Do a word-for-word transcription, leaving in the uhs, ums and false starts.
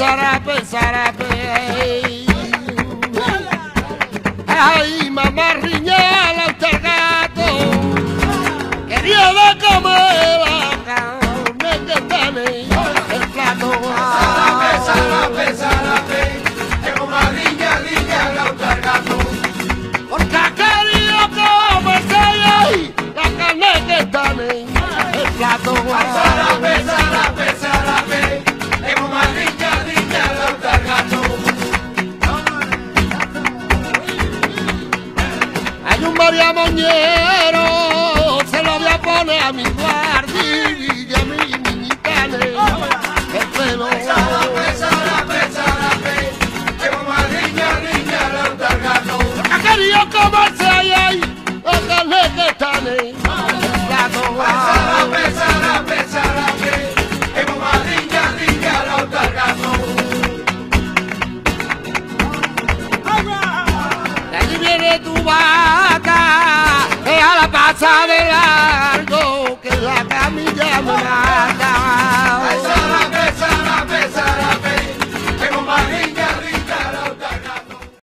zarape, zarape. Ay, mamá riñala el gato, quería de comer la carne que está en el plato. Zarape, zarape, zarape, que mamá riña, riñala el gato. Porque ha querido comerse ahí la carne que está en el plato. Zarape, zarape, zarape, que mamá riña, riñala el gato. Hay un María Moñero, se lo voy a poner a mi guardia y a mi niñita el pelo. Zarape, zarape, zarape, que mamá riña, riñala el gato. Ha querido comerse ahí, ahí la carne que está en el plato. Zarape, zarape, zarape, que mamá riña, riñala el gato. De allí viene tu vaca, ella la pasa de largo, que la camilla me da.